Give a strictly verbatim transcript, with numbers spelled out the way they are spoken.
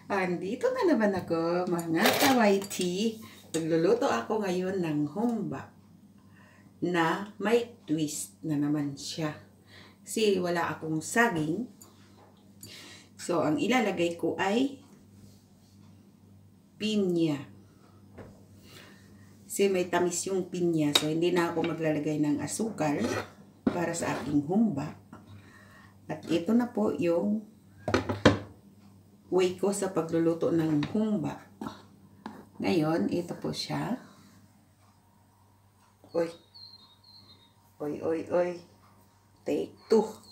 Andito na naman ako, mga kawaiti. Nagluluto ako ngayon ng humba na may twist na naman siya. Kasi wala akong saging. So, ang ilalagay ko ay pinya. Kasi may tamis yung pinya. So, hindi na ako maglalagay ng asukal para sa aking humba. At ito na po yung way ko sa pagluluto ng humba. Ngayon, ito po siya. Oy. Oy, oy, oy. Take two.